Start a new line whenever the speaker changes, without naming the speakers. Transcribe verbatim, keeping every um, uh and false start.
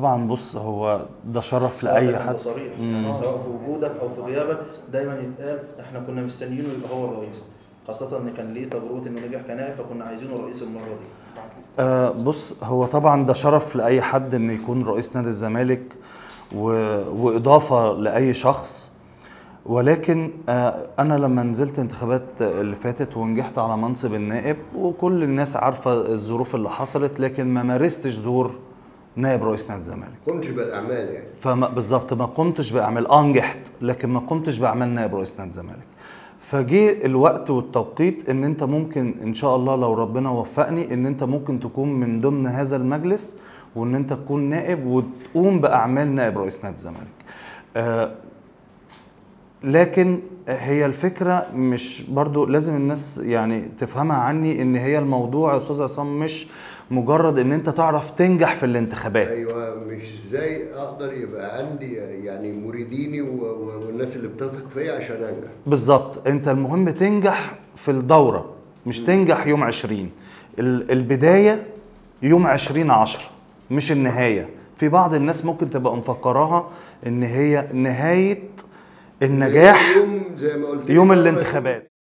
طبعا بص، هو ده شرف
سواء
لاي
كان
حد.
بصريح
مم.
يعني، سواء في وجودك او في غيابك دايما يتقال احنا كنا مستنيينه يبقى هو الرئيس، خاصة ان كان ليه تجربة انه نجح كنائب، فكنا عايزينه رئيس المرة دي.
آه بص، هو طبعا ده شرف لاي حد ان يكون رئيس نادي الزمالك و... واضافه لاي شخص. ولكن آه انا لما نزلت انتخابات اللي فاتت ونجحت على منصب النائب، وكل الناس عارفه الظروف اللي حصلت، لكن ما مارستش دور نائب رئيس نادي الزمالك.
كنتش بالاعمال يعني.
فما بالظبط ما قمتش باعمال، اه نجحت لكن ما قمتش باعمال نائب رئيس نادي الزمالك. فجه الوقت والتوقيت ان انت ممكن ان شاء الله لو ربنا وفقني ان انت ممكن تكون من ضمن هذا المجلس، وان انت تكون نائب وتقوم باعمال نائب رئيس نادي الزمالك. آه لكن هي الفكرة مش برضو لازم الناس يعني تفهمها عني، ان هي الموضوع يا استاذ عصام مش مجرد ان انت تعرف تنجح في الانتخابات.
ايوه، مش ازاي اقدر يبقى عندي يعني مريديني والناس اللي بتثق فيا عشان انجح.
بالظبط، انت المهم تنجح في الدورة، مش تنجح يوم عشرين. البداية يوم عشرين عشرة مش النهاية. في بعض الناس ممكن تبقى مفكراها ان هي نهاية النجاح
يوم زي ما قلت
يوم الانتخابات.